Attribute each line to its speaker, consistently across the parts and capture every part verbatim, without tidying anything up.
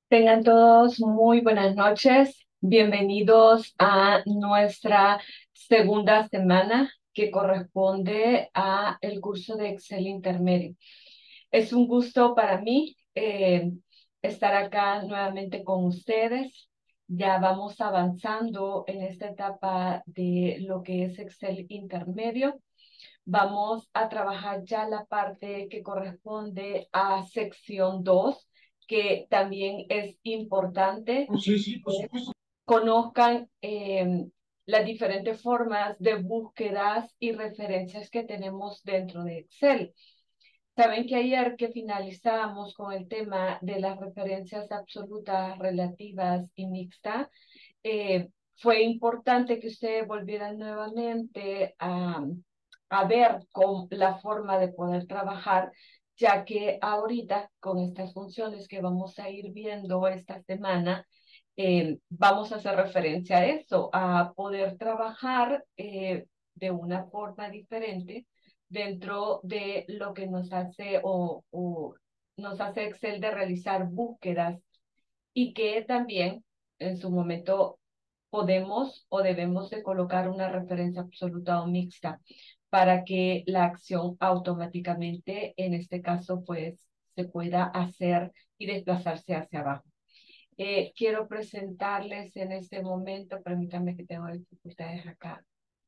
Speaker 1: Tengan todos muy buenas noches. Bienvenidos a nuestra segunda semana que corresponde a el curso de Excel intermedio. Es un gusto para mí eh, estar acá nuevamente con ustedes. Ya vamos avanzando en esta etapa de lo que es Excel intermedio. Vamos a trabajar ya la parte que corresponde a sección dos, que también es importante. Sí, sí, por supuesto. Conozcan eh, las diferentes formas de búsquedas y referencias que tenemos dentro de Excel. Saben que ayer que finalizamos con el tema de las referencias absolutas, relativas y mixtas, eh, fue importante que ustedes volvieran nuevamente a, a ver con la forma de poder trabajar, ya que ahorita con estas funciones que vamos a ir viendo esta semana, eh, vamos a hacer referencia a eso, a poder trabajar eh, de una forma diferente dentro de lo que nos hace o, o nos hace Excel de realizar búsquedas y que también en su momento podemos o debemos de colocar una referencia absoluta o mixta para que la acción automáticamente, en este caso, pues se pueda hacer y desplazarse hacia abajo. Eh, quiero presentarles en este momento, permítanme que tengo dificultades acá,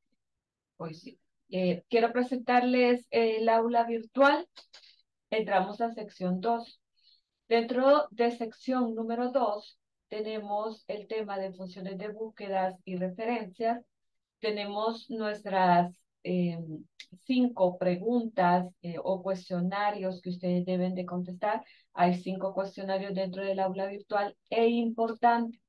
Speaker 1: pues sí. Eh, quiero presentarles el aula virtual. Entramos a sección dos. Dentro de sección número dos tenemos el tema de funciones de búsquedas y referencias. Tenemos nuestras eh, cinco preguntas eh, o cuestionarios que ustedes deben de contestar. Hay cinco cuestionarios dentro del aula virtual e importante.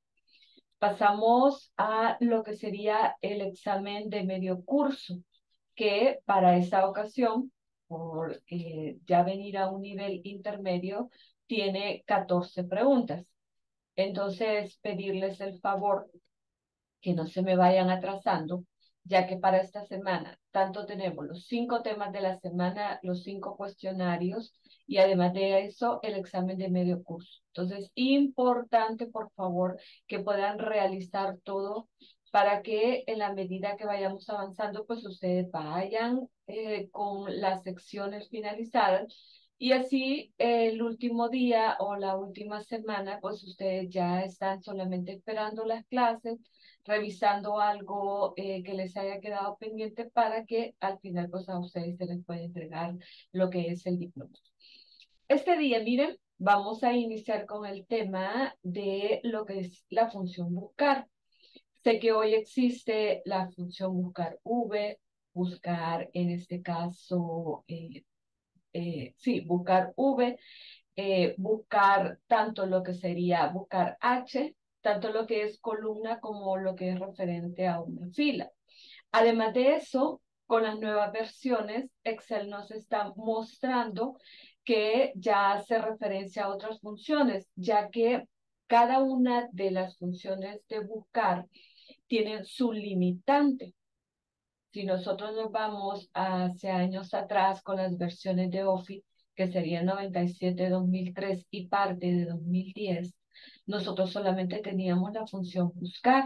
Speaker 1: Pasamos a lo que sería el examen de medio curso, que para esta ocasión, por eh, ya venir a un nivel intermedio, tiene catorce preguntas. Entonces, pedirles el favor que no se me vayan atrasando, ya que para esta semana tanto tenemos los cinco temas de la semana, los cinco cuestionarios y además de eso el examen de medio curso. Entonces, importante, por favor, que puedan realizar todo para que en la medida que vayamos avanzando, pues ustedes vayan eh, con las secciones finalizadas y así eh, el último día o la última semana, pues ustedes ya están solamente esperando las clases, revisando algo eh, que les haya quedado pendiente para que al final pues a ustedes se les pueda entregar lo que es el diploma. Este día, miren, vamos a iniciar con el tema de lo que es la función buscar. Sé que hoy existe la función buscar V, buscar en este caso, eh, eh, sí, buscar V, eh, buscar tanto lo que sería buscar H, tanto lo que es columna como lo que es referente a una fila. Además de eso, con las nuevas versiones, Excel nos está mostrando que ya hace referencia a otras funciones, ya que cada una de las funciones de buscar tienen su limitante. Si nosotros nos vamos hacia años atrás con las versiones de Office, que serían noventa y siete, dos mil tres y parte de dos mil diez, nosotros solamente teníamos la función buscar.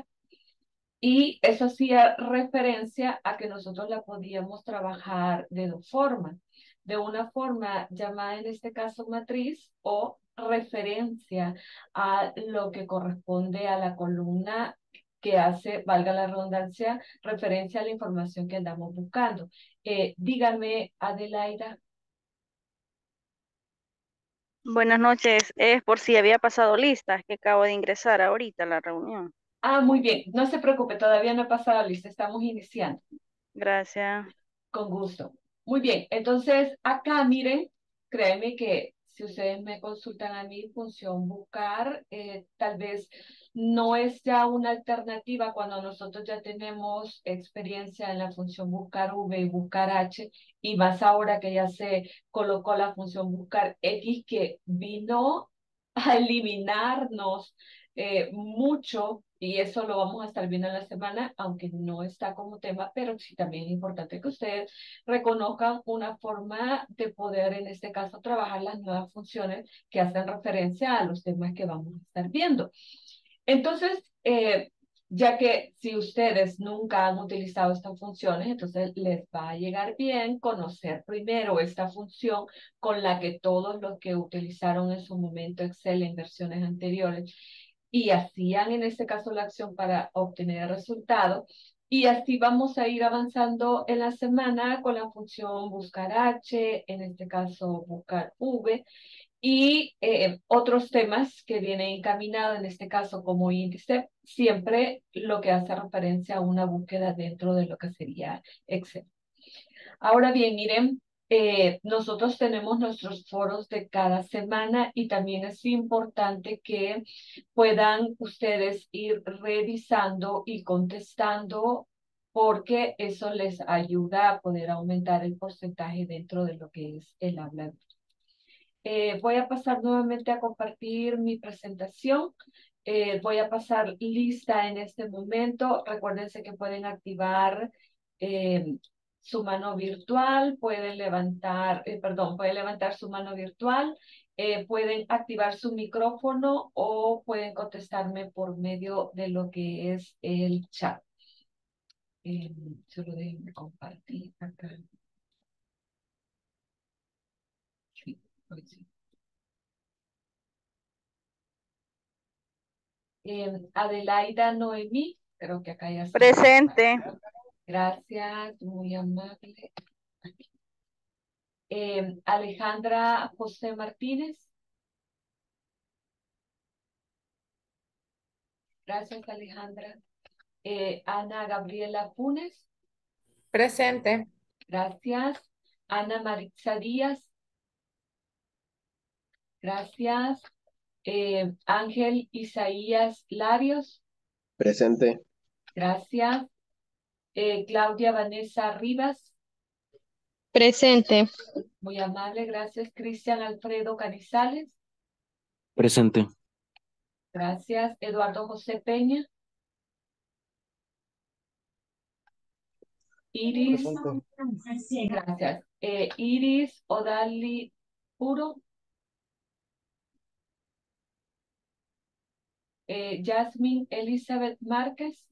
Speaker 1: Y eso hacía referencia a que nosotros la podíamos trabajar de dos formas. De una forma llamada en este caso matriz o referencia a lo que corresponde a la columna que hace, valga la redundancia, referencia a la información que andamos buscando. Eh, dígame, Adelaida.
Speaker 2: Buenas noches. Es por si había pasado listas que acabo de ingresar ahorita a la reunión.
Speaker 1: Ah, muy bien. No se preocupe, todavía no ha pasado la lista, estamos iniciando.
Speaker 2: Gracias.
Speaker 1: Con gusto. Muy bien, entonces acá miren, créeme que si ustedes me consultan a mi función buscar, eh, tal vez no es ya una alternativa cuando nosotros ya tenemos experiencia en la función buscar V y buscar H, y más ahora que ya se colocó la función buscar X que vino a eliminarnos eh, mucho, y eso lo vamos a estar viendo en la semana, aunque no está como tema, pero sí también es importante que ustedes reconozcan una forma de poder, en este caso, trabajar las nuevas funciones que hacen referencia a los temas que vamos a estar viendo. Entonces, eh, ya que si ustedes nunca han utilizado estas funciones, entonces les va a llegar bien conocer primero esta función con la que todos los que utilizaron en su momento Excel en versiones anteriores y hacían en este caso la acción para obtener el resultado. Y así vamos a ir avanzando en la semana con la función buscar H, en este caso buscar V, y eh, otros temas que vienen encaminados, en este caso como índice, siempre lo que hace referencia a una búsqueda dentro de lo que sería Excel. Ahora bien, miren, eh, nosotros tenemos nuestros foros de cada semana y también es importante que puedan ustedes ir revisando y contestando porque eso les ayuda a poder aumentar el porcentaje dentro de lo que es el habla. Eh, voy a pasar nuevamente a compartir mi presentación. Eh, voy a pasar lista en este momento. Recuérdense que pueden activar eh, su mano virtual, pueden levantar, eh, perdón, pueden levantar su mano virtual, eh, pueden activar su micrófono o pueden contestarme por medio de lo que es el chat. Eh, solo déjenme compartir acá. Sí, sí. Eh, Adelaida Noemí, creo que acá ya se encuentra.
Speaker 2: Presente.
Speaker 1: Gracias, muy amable. Eh, Alejandra José Martínez, gracias Alejandra. Eh, Ana Gabriela Funes,
Speaker 3: Presente.
Speaker 1: gracias. Ana Maritza Díaz, gracias. Eh, Ángel Isaías Larios,
Speaker 4: Presente.
Speaker 1: gracias. Eh, Claudia Vanessa Rivas,
Speaker 5: Presente.
Speaker 1: muy amable, gracias. Cristian Alfredo Canizales,
Speaker 6: Presente.
Speaker 1: gracias. Eduardo José Peña, Iris,
Speaker 4: Presente.
Speaker 1: gracias. Eh, Iris Odali Puro, eh, Jasmine Elizabeth Márquez,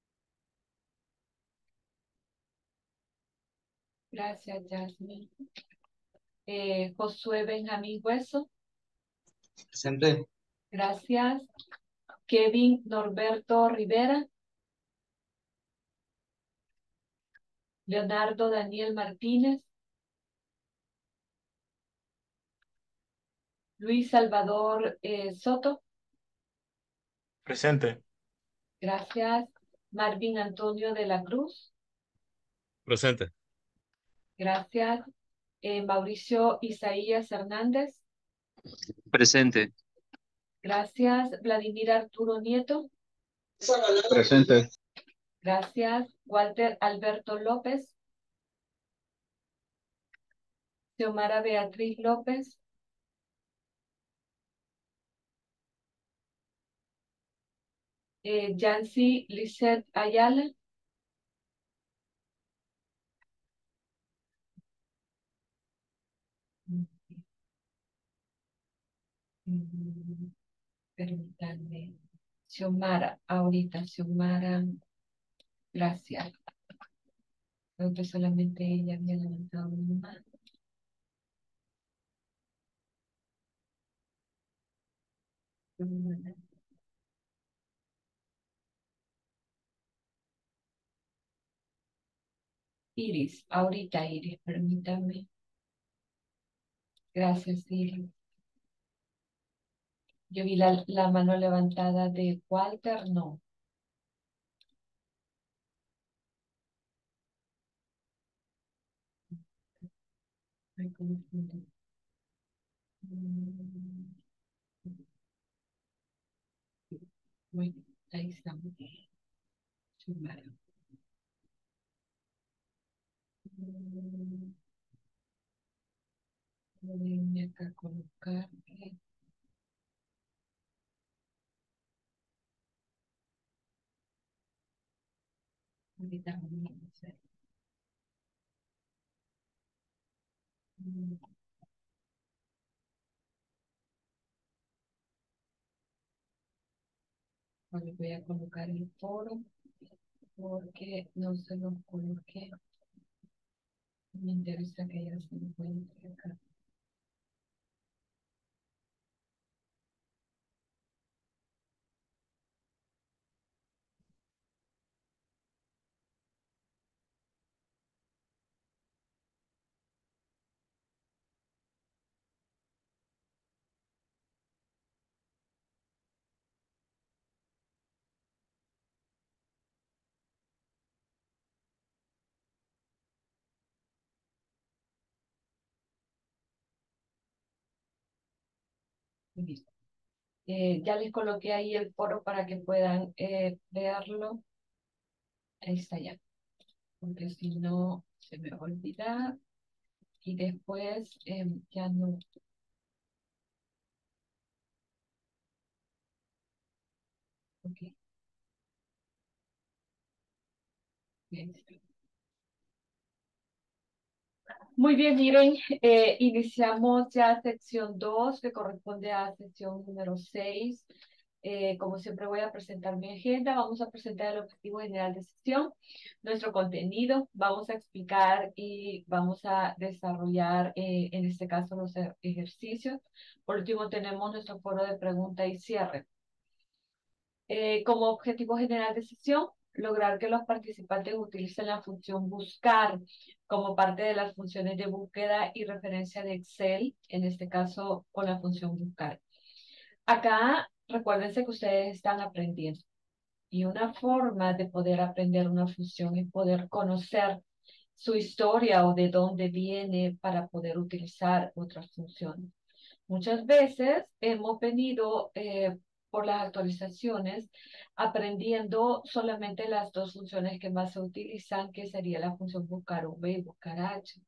Speaker 1: gracias Jasmine. Eh, Josué Benjamín Hueso,
Speaker 6: Presente.
Speaker 1: gracias. Kevin Norberto Rivera, Leonardo Daniel Martínez, Luis Salvador eh, Soto,
Speaker 6: Presente.
Speaker 1: gracias. Marvin Antonio de la Cruz,
Speaker 6: Presente.
Speaker 1: gracias. Eh, Mauricio Isaías Hernández,
Speaker 6: Presente.
Speaker 1: gracias. Vladimir Arturo Nieto,
Speaker 4: Presente.
Speaker 1: gracias. Walter Alberto López, Xiomara Beatriz López, eh, Yancy Lisette Ayala, Mm, permítanme. Xiomara, ahorita, Xiomara, gracias. Creo que solamente ella había levantado una mano. Mm, Iris, ahorita Iris, permítame. Gracias, Iris. Yo vi la, la mano levantada de Walter, no. Ay, confundo. Mm, Bueno, ahí estamos. Xiomara. Mm, Voy acá a colocar. Ahorita vamos a hacer. Mm. Bueno, voy a colocar el foro porque no se lo coloqué. Me interesa que ya se encuentre acá. Listo. Eh, ya les coloqué ahí el foro para que puedan eh, verlo. Ahí está ya. Porque si no, se me va a olvidar. Y después eh, ya no. Ok. Bien. Muy bien, miren, eh, iniciamos ya sección dos, que corresponde a sección número seis. Eh, como siempre voy a presentar mi agenda, vamos a presentar el objetivo general de sesión, nuestro contenido, vamos a explicar y vamos a desarrollar, eh, en este caso, los e- ejercicios. Por último, tenemos nuestro foro de pregunta y cierre. Eh, como objetivo general de sesión, lograr que los participantes utilicen la función buscar como parte de las funciones de búsqueda y referencia de Excel, en este caso con la función buscar. Acá, recuérdense que ustedes están aprendiendo. Y una forma de poder aprender una función es poder conocer su historia o de dónde viene para poder utilizar otras funciones. Muchas veces hemos venido eh, por las actualizaciones aprendiendo solamente las dos funciones que más se utilizan, que sería la función buscar V y buscar H.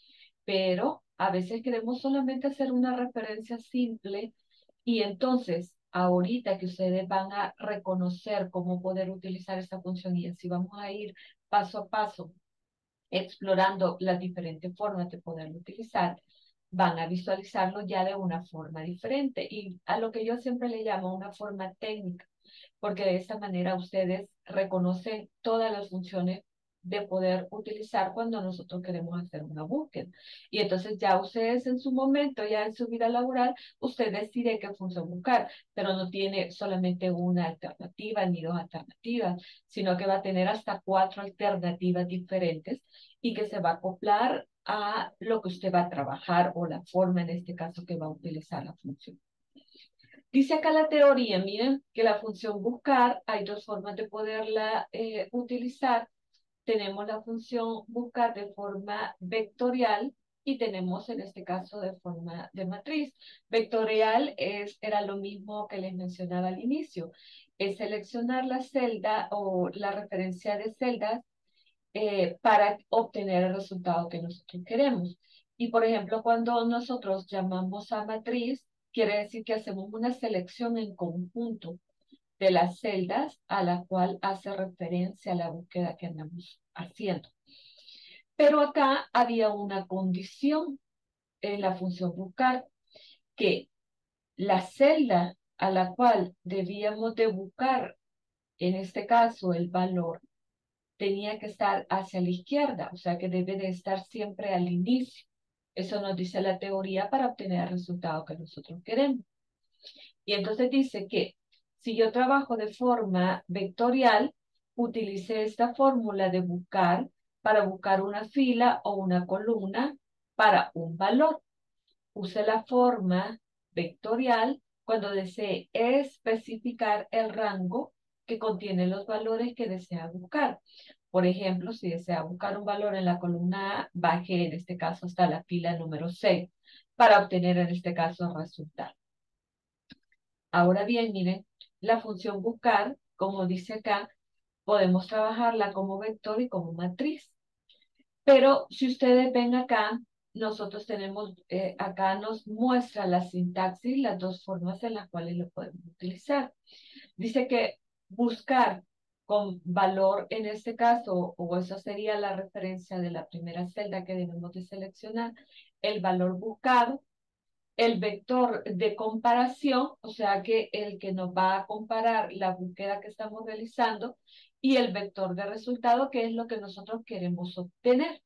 Speaker 1: Pero a veces queremos solamente hacer una referencia simple y entonces ahorita que ustedes van a reconocer cómo poder utilizar esta función y así vamos a ir paso a paso explorando las diferentes formas de poderlo utilizar, van a visualizarlo ya de una forma diferente y a lo que yo siempre le llamo una forma técnica, porque de esta manera ustedes reconocen todas las funciones de poder utilizar cuando nosotros queremos hacer una búsqueda. Y entonces ya ustedes en su momento, ya en su vida laboral, usted decide qué función buscar, pero no tiene solamente una alternativa ni dos alternativas, sino que va a tener hasta cuatro alternativas diferentes y que se va a acoplar a lo que usted va a trabajar o la forma en este caso que va a utilizar la función. Dice acá la teoría, miren, que la función buscar, hay dos formas de poderla eh, utilizar. Tenemos la función buscar de forma vectorial y tenemos en este caso de forma de matriz. Vectorial es, era lo mismo que les mencionaba al inicio, es seleccionar la celda o la referencia de celdas eh, para obtener el resultado que nosotros queremos. Y por ejemplo, cuando nosotros llamamos a matriz, quiere decir que hacemos una selección en conjunto de las celdas a la cual hace referencia a la búsqueda que andamos haciendo. Pero acá había una condición en la función buscar, que la celda a la cual debíamos de buscar, en este caso el valor, tenía que estar hacia la izquierda, o sea que debe de estar siempre al inicio. Eso nos dice la teoría para obtener el resultado que nosotros queremos. Y entonces dice que si yo trabajo de forma vectorial, utilice esta fórmula de buscar para buscar una fila o una columna para un valor. Use la forma vectorial cuando desee especificar el rango que contiene los valores que desea buscar. Por ejemplo, si desea buscar un valor en la columna A, baje en este caso hasta la fila número seis para obtener en este caso el resultado. Ahora bien, miren, la función buscar, como dice acá, podemos trabajarla como vector y como matriz. Pero si ustedes ven acá, nosotros tenemos, eh, acá nos muestra la sintaxis, las dos formas en las cuales lo podemos utilizar. Dice que buscar con valor en este caso, o eso sería la referencia de la primera celda que debemos de seleccionar, el valor buscado, el vector de comparación, o sea que el que nos va a comparar la búsqueda que estamos realizando, y el vector de resultado, que es lo que nosotros queremos obtener.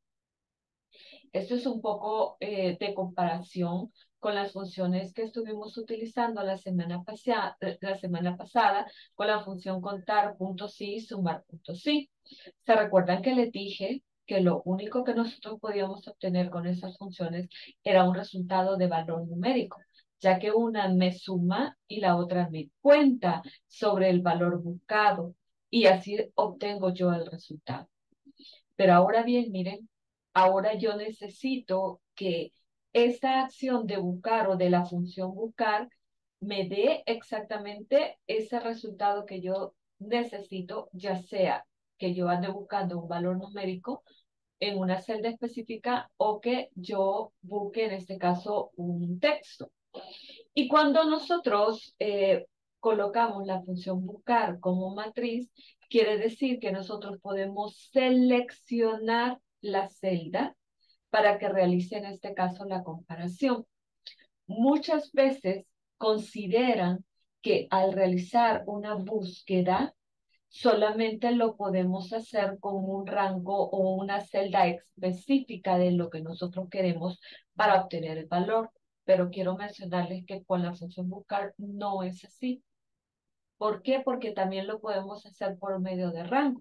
Speaker 1: Esto es un poco eh, de comparación con las funciones que estuvimos utilizando la semana, pasada, la semana pasada con la función contar puntos sí y sumar puntos sí. ¿Se recuerdan que les dije que lo único que nosotros podíamos obtener con esas funciones era un resultado de valor numérico, ya que una me suma y la otra me cuenta sobre el valor buscado, y así obtengo yo el resultado? Pero ahora bien, miren, ahora yo necesito que esta acción de buscar o de la función buscar me dé exactamente ese resultado que yo necesito, ya sea que yo ande buscando un valor numérico en una celda específica o que yo busque en este caso un texto. Y cuando nosotros eh, colocamos la función buscar como matriz, quiere decir que nosotros podemos seleccionar la celda para que realice en este caso la comparación. Muchas veces consideran que al realizar una búsqueda solamente lo podemos hacer con un rango o una celda específica de lo que nosotros queremos para obtener el valor. Pero quiero mencionarles que con la función buscar no es así. ¿Por qué? Porque también lo podemos hacer por medio de rango.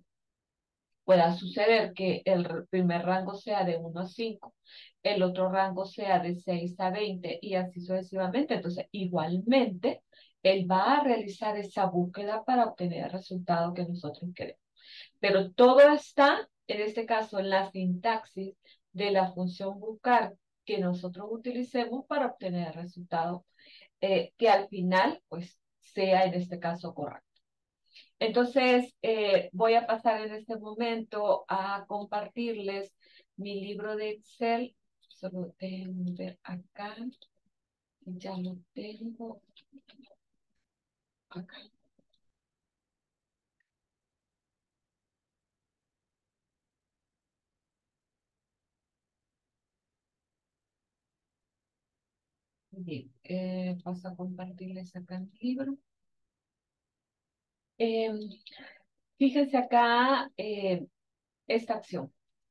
Speaker 1: Pueda suceder que el primer rango sea de uno a cinco, el otro rango sea de seis a veinte y así sucesivamente. Entonces, igualmente, él va a realizar esa búsqueda para obtener el resultado que nosotros queremos. Pero todo está, en este caso, en la sintaxis de la función buscar que nosotros utilicemos para obtener el resultado eh, que al final, pues, sea en este caso correcto. Entonces, eh, voy a pasar en este momento a compartirles mi libro de Excel. Solo déjenme ver acá. Ya lo tengo acá. Bien, eh, paso a compartirles acá mi libro. Eh, fíjense acá eh, esta acción.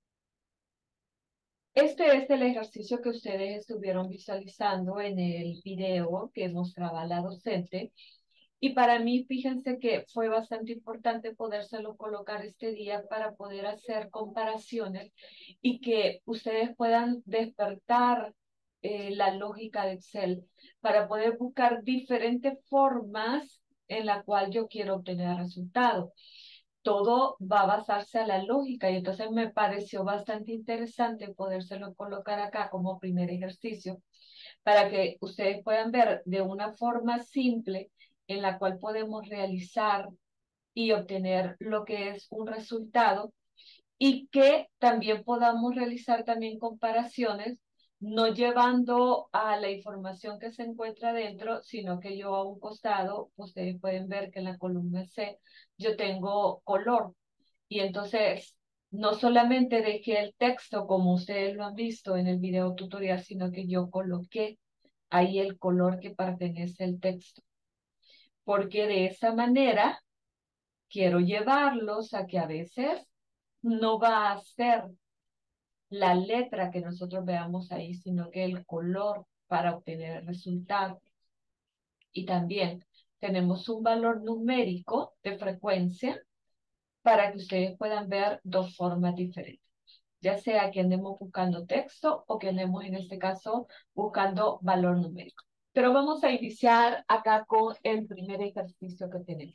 Speaker 1: Este es el ejercicio que ustedes estuvieron visualizando en el video que mostraba la docente. Y para mí, fíjense que fue bastante importante podérselo colocar este día para poder hacer comparaciones y que ustedes puedan despertar eh, la lógica de Excel para poder buscar diferentes formas en la cual yo quiero obtener resultados. Todo va a basarse a la lógica y entonces me pareció bastante interesante podérselo colocar acá como primer ejercicio para que ustedes puedan ver de una forma simple en la cual podemos realizar y obtener lo que es un resultado, y que también podamos realizar también comparaciones, no llevando a la información que se encuentra dentro, sino que yo a un costado, ustedes pueden ver que en la columna C yo tengo color. Y entonces, no solamente dejé el texto como ustedes lo han visto en el video tutorial, sino que yo coloqué ahí el color que pertenece al texto. Porque de esa manera quiero llevarlos a que a veces no va a ser la letra que nosotros veamos ahí, sino que el color para obtener el resultado. Y también tenemos un valor numérico de frecuencia para que ustedes puedan ver dos formas diferentes, ya sea que andemos buscando texto o que andemos en este caso buscando valor numérico. Pero vamos a iniciar acá con el primer ejercicio que tenemos.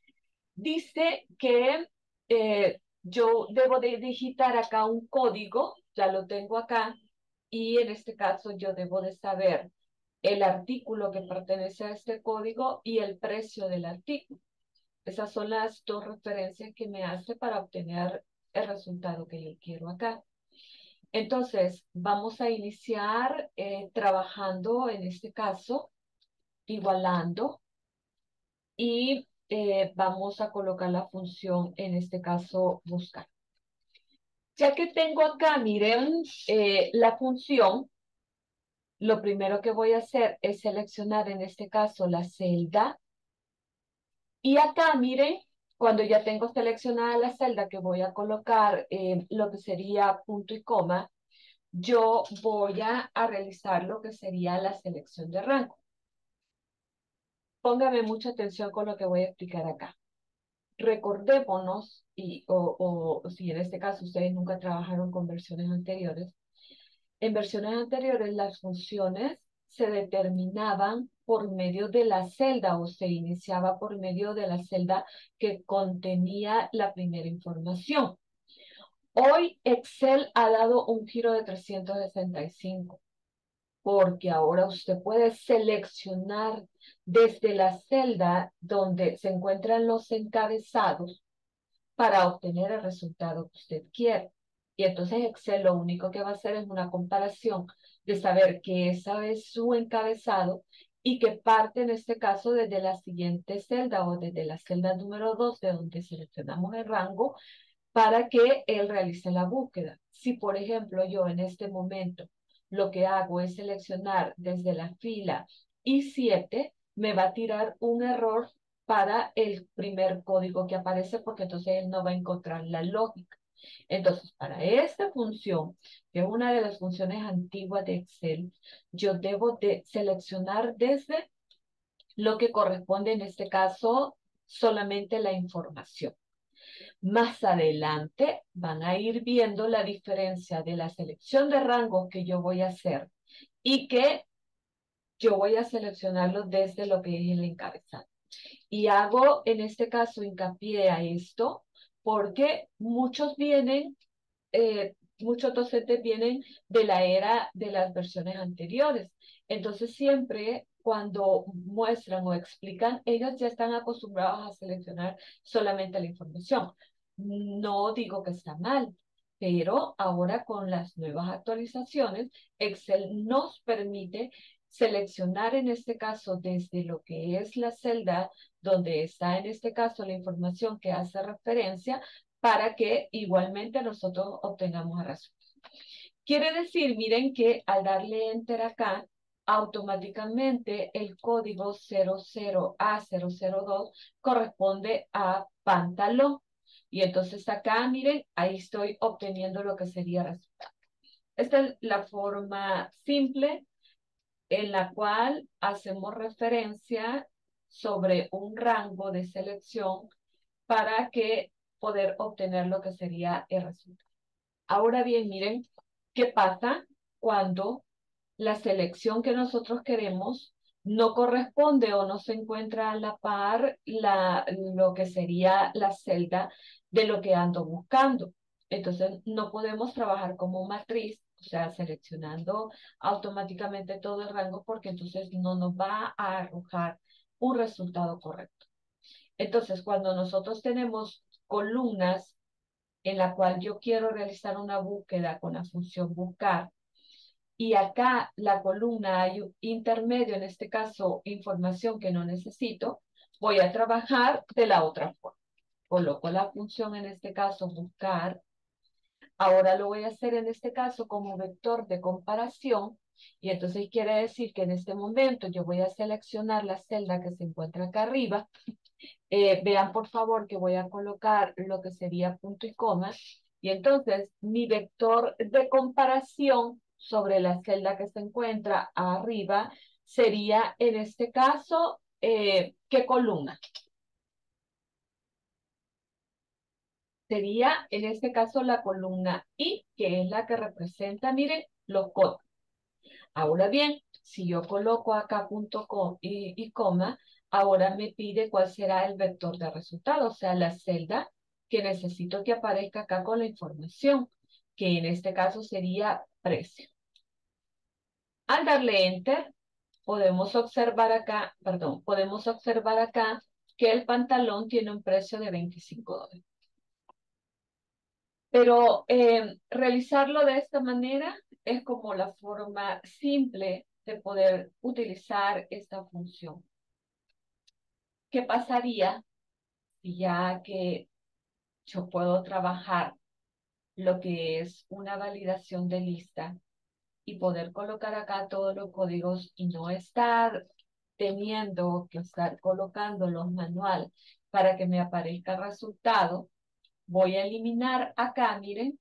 Speaker 1: Dice que eh, yo debo de digitar acá un código, ya lo tengo acá, y en este caso yo debo de saber el artículo que pertenece a este código y el precio del artículo. Esas son las dos referencias que me hace para obtener el resultado que yo quiero acá. Entonces, vamos a iniciar eh, trabajando, en este caso, igualando. Y eh, vamos a colocar la función, en este caso, buscar. Ya que tengo acá, miren, eh, la función, lo primero que voy a hacer es seleccionar, en este caso, la celda. Y acá, miren, cuando ya tengo seleccionada la celda que voy a colocar eh, lo que sería punto y coma, yo voy a, a realizar lo que sería la selección de rango. Póngame mucha atención con lo que voy a explicar acá. Recordémonos, y, o, o, o si en este caso ustedes nunca trabajaron con versiones anteriores, en versiones anteriores las funciones se determinaban por medio de la celda o se iniciaba por medio de la celda que contenía la primera información. Hoy Excel ha dado un giro de trescientos sesenta y cinco porque ahora usted puede seleccionar desde la celda donde se encuentran los encabezados para obtener el resultado que usted quiere. Y entonces Excel lo único que va a hacer es una comparación de saber que esa es su encabezado y que parte en este caso desde la siguiente celda o desde la celda número dos de donde seleccionamos el rango para que él realice la búsqueda. Si, por ejemplo, yo en este momento lo que hago es seleccionar desde la fila I siete, me va a tirar un error para el primer código que aparece porque entonces él no va a encontrar la lógica. Entonces, para esta función, que es una de las funciones antiguas de Excel, yo debo de seleccionar desde lo que corresponde en este caso solamente la información. Más adelante van a ir viendo la diferencia de la selección de rangos que yo voy a hacer y que yo voy a seleccionarlo desde lo que es el encabezado. Y hago en este caso hincapié a esto porque muchos vienen, eh, muchos docentes vienen de la era de las versiones anteriores. Entonces siempre cuando muestran o explican, ellos ya están acostumbrados a seleccionar solamente la información. No digo que está mal, pero ahora con las nuevas actualizaciones, Excel nos permite seleccionar en este caso desde lo que es la celda donde está en este caso la información que hace referencia para que igualmente nosotros obtengamos el resultado. Quiere decir, miren que al darle enter acá, automáticamente el código cero cero A cero cero dos corresponde a pantalón. Y entonces acá, miren, ahí estoy obteniendo lo que sería resultado. Esta es la forma simple en la cual hacemos referencia sobre un rango de selección para que poder obtener lo que sería el resultado. Ahora bien, miren, ¿qué pasa cuando la selección que nosotros queremos no corresponde o no se encuentra a la par la, lo que sería la celda de lo que ando buscando? Entonces, no podemos trabajar como matriz, o sea, seleccionando automáticamente todo el rango porque entonces no nos va a arrojar un resultado correcto. Entonces, cuando nosotros tenemos columnas en la cual yo quiero realizar una búsqueda con la función buscar, y acá la columna hay un intermedio, en este caso información que no necesito, voy a trabajar de la otra forma. Coloco la función, en este caso buscar, ahora lo voy a hacer en este caso como vector de comparación, y entonces quiere decir que en este momento yo voy a seleccionar la celda que se encuentra acá arriba. Eh, vean por favor que voy a colocar lo que sería punto y coma, y entonces mi vector de comparación sobre la celda que se encuentra arriba sería en este caso, eh, ¿qué columna? Sería en este caso la columna I, que es la que representa, miren, los códigos. Ahora bien, si yo coloco acá punto com y, y coma, ahora me pide cuál será el vector de resultado, o sea, la celda que necesito que aparezca acá con la información, que en este caso sería precio. Al darle enter, podemos observar acá, perdón, podemos observar acá que el pantalón tiene un precio de veinticinco dólares. Pero eh, realizarlo de esta manera es como la forma simple de poder utilizar esta función. ¿Qué pasaría ya que yo puedo trabajar lo que es una validación de lista y poder colocar acá todos los códigos y no estar teniendo que estar colocando los manual para que me aparezca el resultado. Voy a eliminar acá, miren,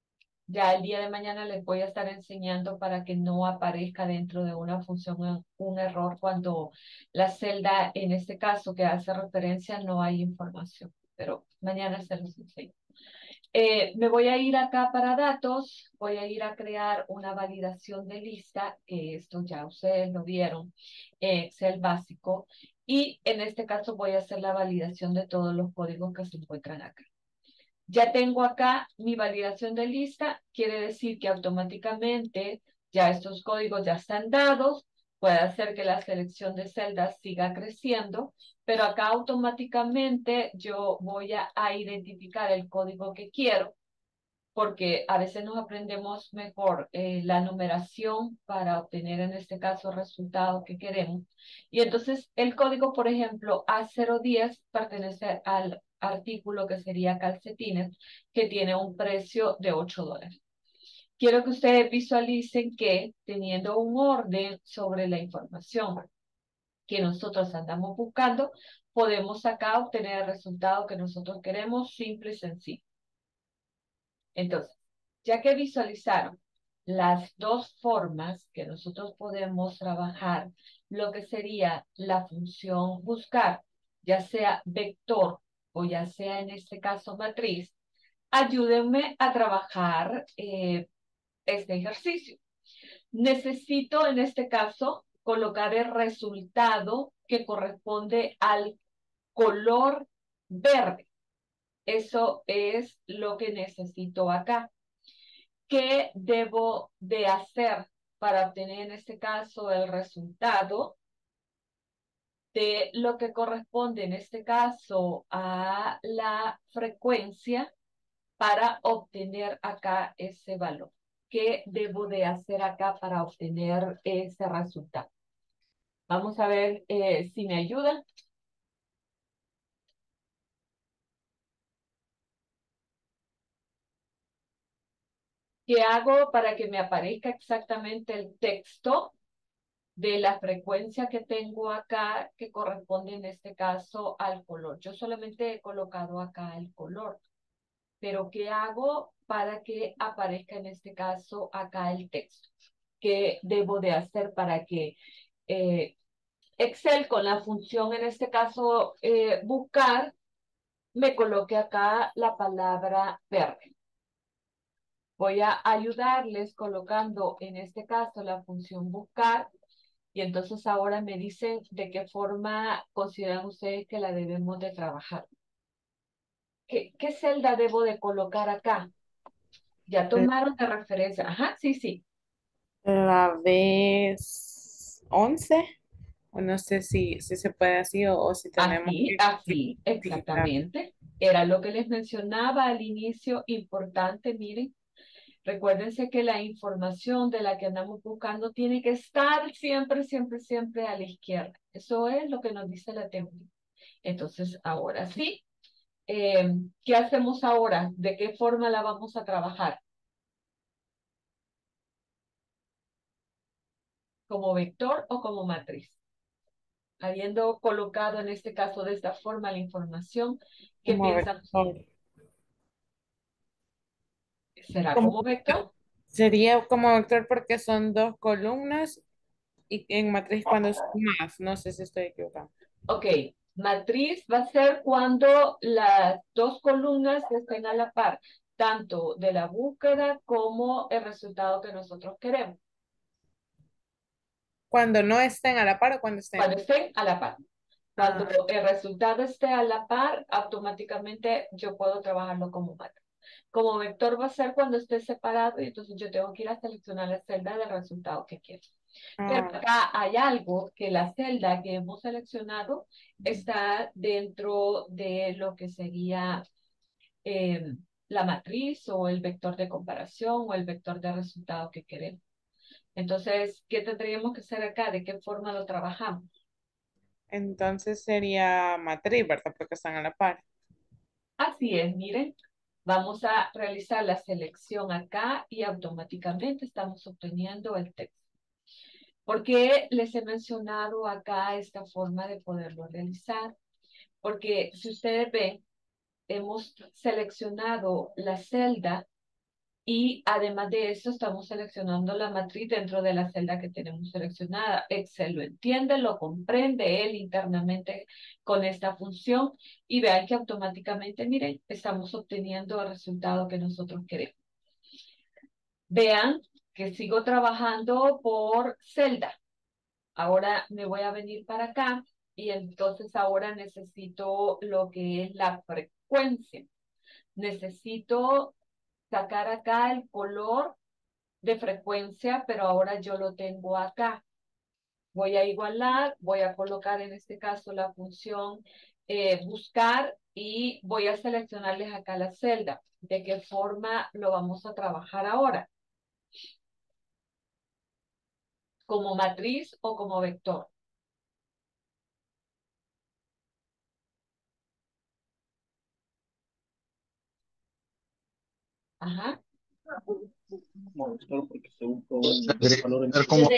Speaker 1: ya el día de mañana les voy a estar enseñando para que no aparezca dentro de una función un, un error cuando la celda, en este caso que hace referencia, no hay información, pero mañana se los enseño. Eh, me voy a ir acá para datos, voy a ir a crear una validación de lista, que esto ya ustedes lo vieron, eh, Excel básico, y en este caso voy a hacer la validación de todos los códigos que se encuentran acá. Ya tengo acá mi validación de lista, quiere decir que automáticamente ya estos códigos ya están dados, puede hacer que la selección de celdas siga creciendo, pero acá automáticamente yo voy a, a identificar el código que quiero, porque a veces nos aprendemos mejor eh, la numeración para obtener en este caso el resultado que queremos. Y entonces el código, por ejemplo, A cero diez pertenece al artículo que sería calcetines, que tiene un precio de ocho dólares. Quiero que ustedes visualicen que teniendo un orden sobre la información que nosotros andamos buscando, podemos acá obtener el resultado que nosotros queremos, simple y sencillo. Entonces, ya que visualizaron las dos formas que nosotros podemos trabajar, lo que sería la función buscar, ya sea vector o ya sea en este caso matriz, ayúdenme a trabajar eh, este ejercicio. Necesito en este caso colocar el resultado que corresponde al color verde. Eso es lo que necesito acá. ¿Qué debo de hacer para obtener en este caso el resultado de lo que corresponde en este caso a la frecuencia para obtener acá ese valor? ¿Qué debo de hacer acá para obtener ese resultado? Vamos a ver eh, si me ayudan. ¿Qué hago para que me aparezca exactamente el texto de la frecuencia que tengo acá, que corresponde en este caso al color? Yo solamente he colocado acá el color, pero ¿qué hago para que aparezca en este caso acá el texto? ¿Qué debo de hacer para que eh, Excel con la función, en este caso, eh, buscar, me coloque acá la palabra verde? Voy a ayudarles colocando en este caso la función buscar. Y entonces ahora me dicen de qué forma consideran ustedes que la debemos de trabajar. ¿Qué, qué celda debo de colocar acá? Ya tomaron de referencia. Ajá, sí, sí.
Speaker 3: La vez once, o no sé si, si se puede así o, o si tenemos
Speaker 1: Así,
Speaker 3: que
Speaker 1: así,
Speaker 3: utilizar.
Speaker 1: exactamente. Era lo que les mencionaba al inicio, importante, miren. Recuérdense que la información de la que andamos buscando tiene que estar siempre, siempre, siempre a la izquierda. Eso es lo que nos dice la teoría. Entonces, ahora sí, eh, ¿qué hacemos ahora? ¿De qué forma la vamos a trabajar? ¿Como vector o como matriz? Habiendo colocado en este caso de esta forma la información, ¿qué
Speaker 3: Como
Speaker 1: piensan ustedes?
Speaker 3: vector.
Speaker 1: ¿Será
Speaker 3: Como
Speaker 1: como vector?
Speaker 3: vector. Sería como vector porque son dos columnas y en matriz cuando son más. No sé si estoy equivocada.
Speaker 1: Ok, matriz va a ser cuando las dos columnas estén a la par, tanto de la búsqueda como el resultado que nosotros queremos.
Speaker 3: Cuando no estén a la par o cuando estén.
Speaker 1: Cuando estén a la par. Cuando
Speaker 3: Ah,
Speaker 1: el resultado esté a la par, automáticamente yo puedo trabajarlo como matriz. Como vector va a ser cuando esté separado y entonces yo tengo que ir a seleccionar la celda del resultado que quiero. Pero
Speaker 3: ah,
Speaker 1: acá hay algo que la celda que hemos seleccionado está dentro de lo que sería eh, la matriz o el vector de comparación o el vector de resultado que queremos. Entonces, ¿qué tendríamos que hacer acá? ¿De qué forma lo trabajamos?
Speaker 3: Entonces sería matriz, ¿verdad? Porque están a la par.
Speaker 1: Así es, miren. Vamos a realizar la selección acá y automáticamente estamos obteniendo el texto. ¿Por qué les he mencionado acá esta forma de poderlo realizar? Porque si ustedes ven, hemos seleccionado la celda y además de eso estamos seleccionando la matriz dentro de la celda que tenemos seleccionada. Excel lo entiende, lo comprende él internamente con esta función y vean que automáticamente, miren, estamos obteniendo el resultado que nosotros queremos. Vean que sigo trabajando por celda. Ahora me voy a venir para acá y entonces ahora necesito lo que es la frecuencia. Necesito sacar acá el color de frecuencia, pero ahora yo lo tengo acá. Voy a igualar, voy a colocar en este caso la función eh, buscar y voy a seleccionarles acá la celda. ¿De qué forma lo vamos a trabajar ahora? ¿Como matriz o como vector? Ajá.
Speaker 4: Como vector porque se busca un valor en
Speaker 6: Como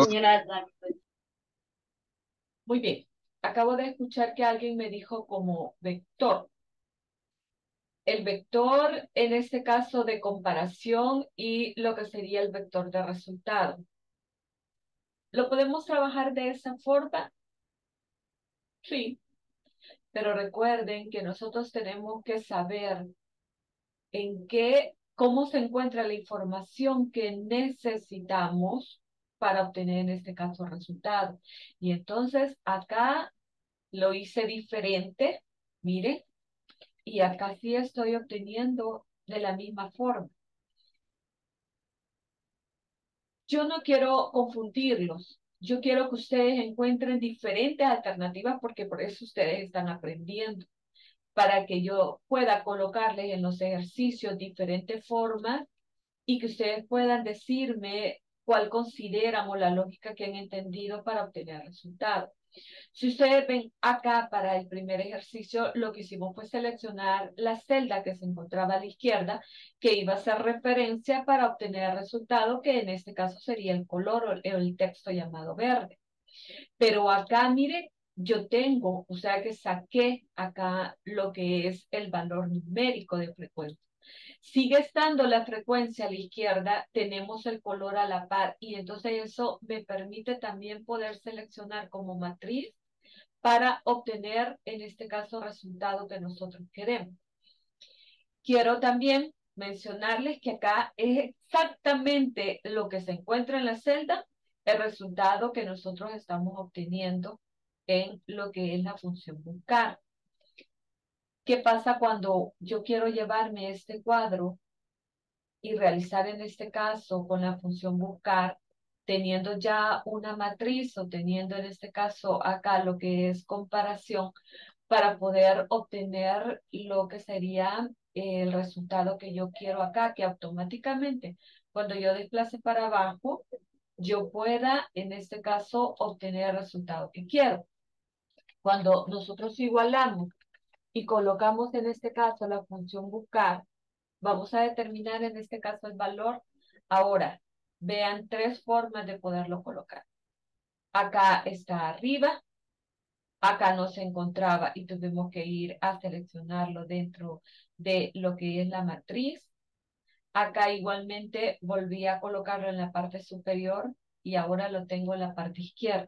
Speaker 1: Muy bien. Acabo de escuchar que alguien me dijo como vector. El vector, en este caso, de comparación y lo que sería el vector de resultado. ¿Lo podemos trabajar de esa forma? Sí. Pero recuerden que nosotros tenemos que saber en qué, cómo se encuentra la información que necesitamos para obtener, en este caso, resultado. Y entonces, acá lo hice diferente. Mire. Y acá sí estoy obteniendo de la misma forma. Yo no quiero confundirlos. Yo quiero que ustedes encuentren diferentes alternativas porque por eso ustedes están aprendiendo. Para que yo pueda colocarles en los ejercicios diferentes formas y que ustedes puedan decirme cuál consideran o la lógica que han entendido para obtener resultados. Si ustedes ven acá para el primer ejercicio, lo que hicimos fue seleccionar la celda que se encontraba a la izquierda, que iba a ser referencia para obtener el resultado, que en este caso sería el color o el texto llamado verde. Pero acá, mire, yo tengo, o sea que saqué acá lo que es el valor numérico de frecuencia. Sigue estando la frecuencia a la izquierda, tenemos el color a la par y entonces eso me permite también poder seleccionar como matriz para obtener, en este caso, el resultado que nosotros queremos. Quiero también mencionarles que acá es exactamente lo que se encuentra en la celda, el resultado que nosotros estamos obteniendo en lo que es la función buscar. ¿Qué pasa cuando yo quiero llevarme este cuadro y realizar en este caso con la función buscar, teniendo ya una matriz o teniendo en este caso acá lo que es comparación para poder obtener lo que sería el resultado que yo quiero acá, que automáticamente cuando yo desplace para abajo, yo pueda en este caso obtener el resultado que quiero. Cuando nosotros igualamos y colocamos en este caso la función buscar, vamos a determinar en este caso el valor. Ahora, vean tres formas de poderlo colocar. Acá está arriba, acá no se encontraba y tuvimos que ir a seleccionarlo dentro de lo que es la matriz. Acá igualmente volví a colocarlo en la parte superior y ahora lo tengo en la parte izquierda.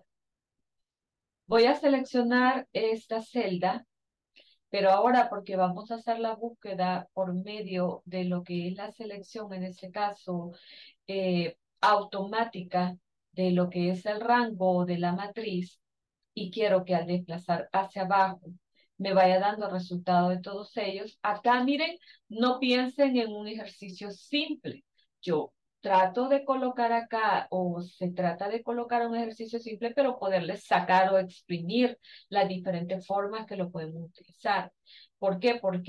Speaker 1: Voy a seleccionar esta celda, pero ahora porque vamos a hacer la búsqueda por medio de lo que es la selección, en este caso, eh, automática de lo que es el rango de la matriz, y quiero que al desplazar hacia abajo me vaya dando resultado de todos ellos. Acá, miren, no piensen en un ejercicio simple. Yo trato de colocar acá, o se trata de colocar un ejercicio simple, pero poderles sacar o exprimir las diferentes formas que lo podemos utilizar. ¿Por qué? Porque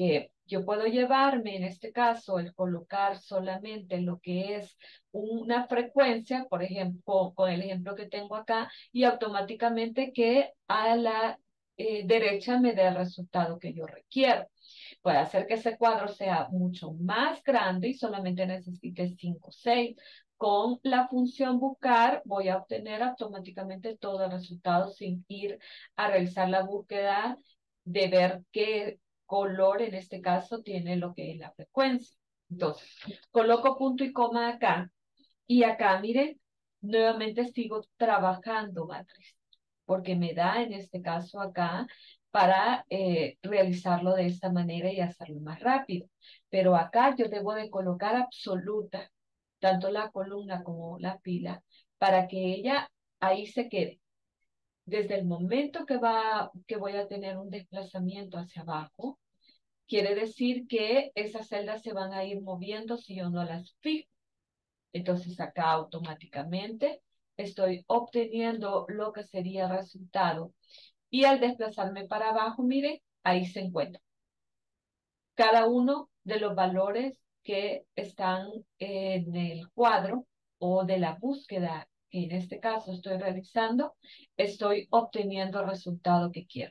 Speaker 1: Yo puedo llevarme, en este caso, el colocar solamente lo que es una frecuencia, por ejemplo, con el ejemplo que tengo acá, y automáticamente que a la eh, derecha me dé el resultado que yo requiero. Puede hacer que ese cuadro sea mucho más grande y solamente necesite cinco o seis. Con la función buscar voy a obtener automáticamente todo el resultado sin ir a realizar la búsqueda de ver qué color en este caso tiene lo que es la frecuencia. Entonces, coloco punto y coma acá y acá, miren, nuevamente sigo trabajando matriz porque me da en este caso acá para eh, realizarlo de esta manera y hacerlo más rápido. Pero acá yo debo de colocar absoluta, tanto la columna como la fila, para que ella ahí se quede. Desde el momento que, va, que voy a tener un desplazamiento hacia abajo, quiere decir que esas celdas se van a ir moviendo si yo no las fijo. Entonces acá automáticamente estoy obteniendo lo que sería el resultado. Y al desplazarme para abajo, mire, ahí se encuentra cada uno de los valores que están en el cuadro o de la búsqueda que en este caso estoy realizando, estoy obteniendo el resultado que quiero.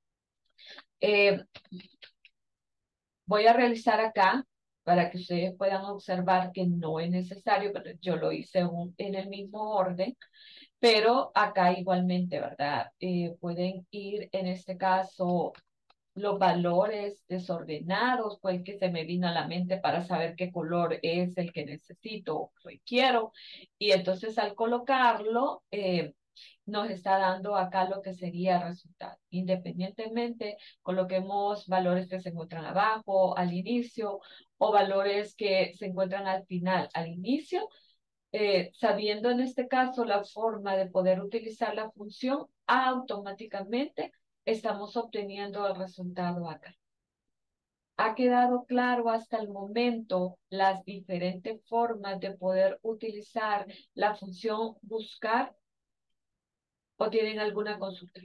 Speaker 1: Eh, voy a realizar acá para que ustedes puedan observar que no es necesario, pero yo lo hice un, en el mismo orden, pero acá igualmente, ¿verdad? Eh, pueden ir en este caso los valores desordenados, fue el que se me vino a la mente para saber qué color es el que necesito o requiero. Y entonces al colocarlo, eh, nos está dando acá lo que sería el resultado. Independientemente, coloquemos valores que se encuentran abajo, al inicio, o valores que se encuentran al final, al inicio, eh, sabiendo en este caso la forma de poder utilizar la función, automáticamente estamos obteniendo el resultado acá. ¿Ha quedado claro hasta el momento las diferentes formas de poder utilizar la función buscar? ¿O tienen alguna consulta?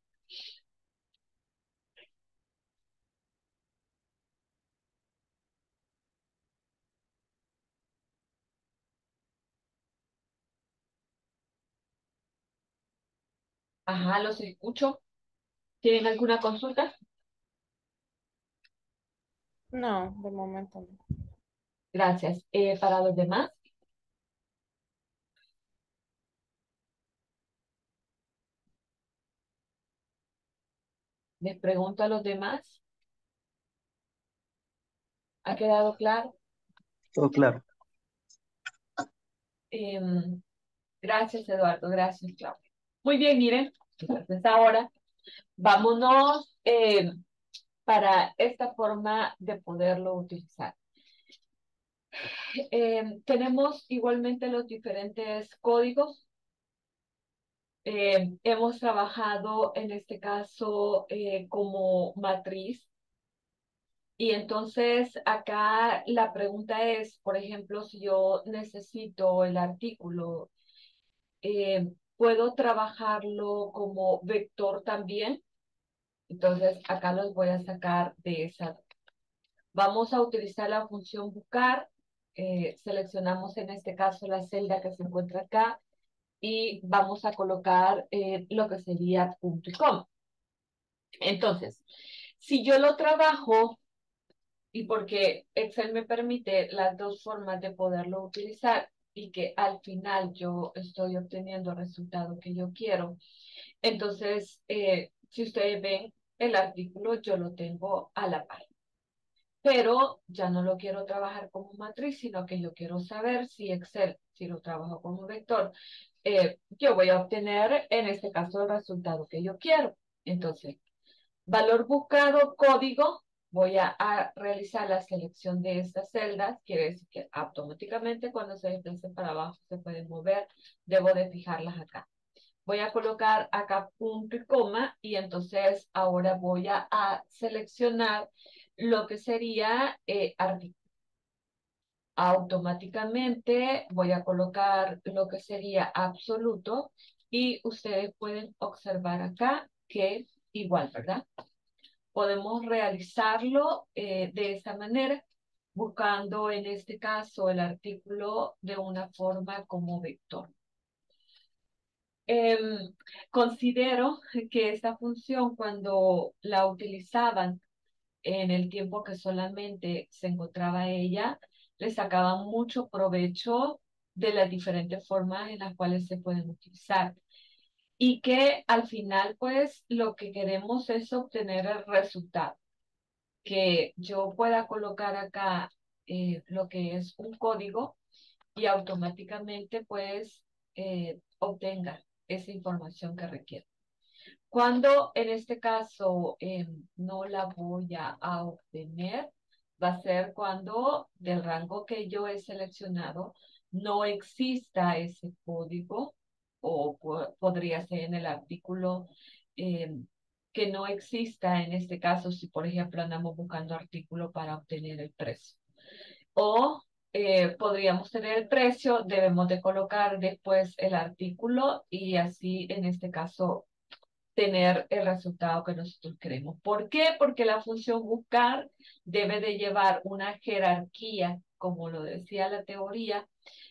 Speaker 1: Ajá, los escucho. ¿Tienen alguna consulta?
Speaker 3: No, de momento no.
Speaker 1: Gracias. Eh, para los demás, les pregunto a los demás. ¿Ha quedado claro?
Speaker 6: Todo claro.
Speaker 1: Em, gracias, Eduardo. Gracias, Claudia. Muy bien, miren. Entonces ahora vámonos eh, para esta forma de poderlo utilizar. Eh, tenemos igualmente los diferentes códigos. Eh, hemos trabajado en este caso eh, como matriz. Y entonces acá la pregunta es, por ejemplo, si yo necesito el artículo, eh, ¿puedo trabajarlo como vector también? Entonces acá los voy a sacar de esa. Vamos a utilizar la función buscar. Eh, seleccionamos en este caso la celda que se encuentra acá y vamos a colocar eh, lo que sería punto y coma. Entonces, si yo lo trabajo y porque Excel me permite las dos formas de poderlo utilizar y que al final yo estoy obteniendo el resultado que yo quiero, entonces, eh, si ustedes ven el artículo, yo lo tengo a la par. Pero ya no lo quiero trabajar como matriz, sino que yo quiero saber si Excel, si lo trabajo como vector, eh, yo voy a obtener en este caso el resultado que yo quiero. Entonces, valor buscado, código, voy a, a realizar la selección de estas celdas, quiere decir que automáticamente cuando se desplacen para abajo se pueden mover, debo de fijarlas acá. Voy a colocar acá punto y coma y entonces ahora voy a, a seleccionar lo que sería eh, artículo. Automáticamente voy a colocar lo que sería absoluto y ustedes pueden observar acá que igual, ¿verdad? Podemos realizarlo eh, de esta manera, buscando en este caso el artículo de una forma como vector. Em, considero que esta función, cuando la utilizaban en el tiempo que solamente se encontraba ella, le sacaban mucho provecho de las diferentes formas en las cuales se pueden utilizar. Y que al final, pues, lo que queremos es obtener el resultado. Que yo pueda colocar acá eh, lo que es un código y automáticamente, pues, eh, obtenga esa información que requiere. Cuando en este caso eh, no la voy a, a obtener, va a ser cuando del rango que yo he seleccionado no exista ese código, o po- podría ser en el artículo eh, que no exista en este caso, si por ejemplo andamos buscando artículo para obtener el precio. O eh, podríamos tener el precio, debemos de colocar después el artículo y así en este caso tener el resultado que nosotros queremos. ¿Por qué? Porque la función buscar debe de llevar una jerarquía, como lo decía la teoría,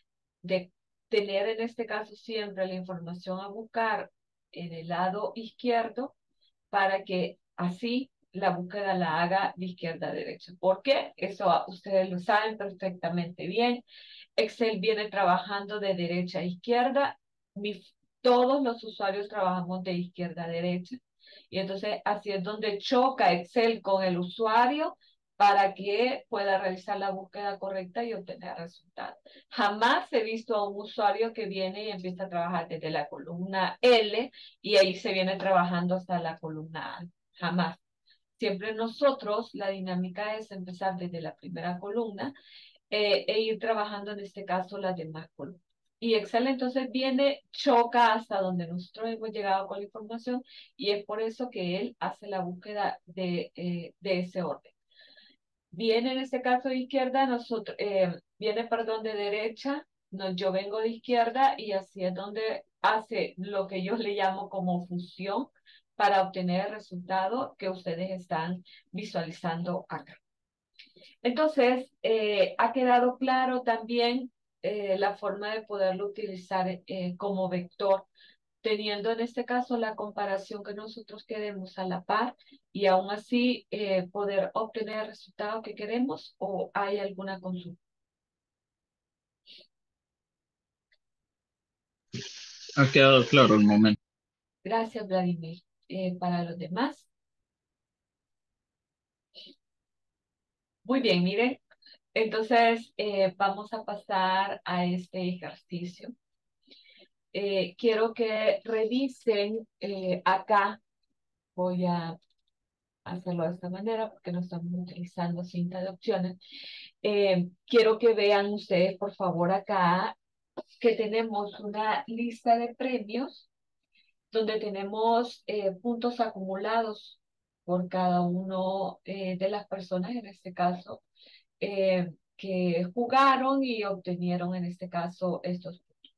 Speaker 1: de tener en este caso siempre la información a buscar en el lado izquierdo para que así la búsqueda la haga de izquierda a derecha. ¿Por qué? Eso ustedes lo saben perfectamente bien. Excel viene trabajando de derecha a izquierda. Mi, todos los usuarios trabajamos de izquierda a derecha. Y entonces así es donde choca Excel con el usuario para que pueda realizar la búsqueda correcta y obtener resultados. Jamás he visto a un usuario que viene y empieza a trabajar desde la columna L y ahí se viene trabajando hasta la columna A. Jamás. Siempre nosotros, la dinámica es empezar desde la primera columna eh, e ir trabajando en este caso las demás columnas. Y Excel entonces viene, choca hasta donde nosotros hemos llegado con la información y es por eso que él hace la búsqueda de, eh, de ese orden. Viene en este caso de izquierda, nosotros, eh, viene, perdón, de derecha, no, yo vengo de izquierda y así es donde hace lo que yo le llamo como fusión para obtener el resultado que ustedes están visualizando acá. Entonces, eh, ha quedado claro también eh, la forma de poderlo utilizar eh, como vector, teniendo en este caso la comparación que nosotros queremos a la par y aún así eh, poder obtener el resultado que queremos, o hay alguna consulta.
Speaker 6: Ha quedado claro el momento.
Speaker 1: Gracias, Vladimir. Eh, para los demás. Muy bien, miren. Entonces, eh, vamos a pasar a este ejercicio. Eh, quiero que revisen eh, acá. Voy a hacerlo de esta manera porque no estamos utilizando cinta de opciones. Eh, quiero que vean ustedes, por favor, acá que tenemos una lista de premios donde tenemos eh, puntos acumulados por cada uno eh, de las personas, en este caso, eh, que jugaron y obtenieron, en este caso, estos puntos.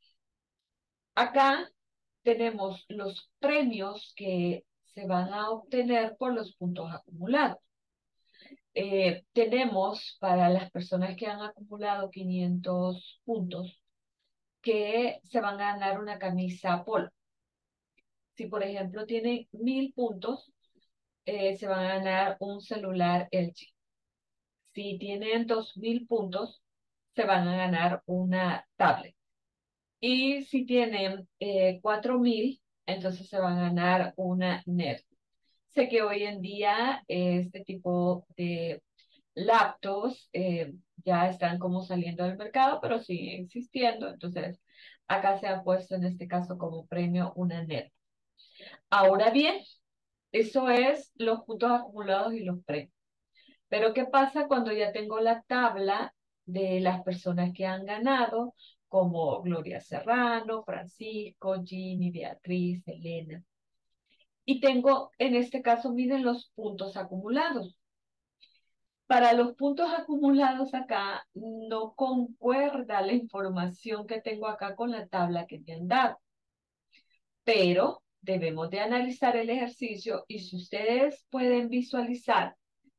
Speaker 1: Acá tenemos los premios que se van a obtener por los puntos acumulados. Eh, tenemos para las personas que han acumulado quinientos puntos que se van a ganar una camisa polo. Si por ejemplo tienen mil puntos, eh, se van a ganar un celular L G. Si tienen dos mil puntos, se van a ganar una tablet. Y si tienen eh, cuatro mil, entonces se van a ganar una Nerd. Sé que hoy en día eh, este tipo de laptops eh, ya están como saliendo del mercado, pero siguen existiendo. Entonces, acá se ha puesto en este caso como premio una Nerd. Ahora bien, eso es los puntos acumulados y los premios. Pero ¿qué pasa cuando ya tengo la tabla de las personas que han ganado, como Gloria Serrano, Francisco, Ginny, Beatriz, Elena? Y tengo, en este caso, miren los puntos acumulados. Para los puntos acumulados acá, no concuerda la información que tengo acá con la tabla que me han dado. Pero debemos de analizar el ejercicio y si ustedes pueden visualizar,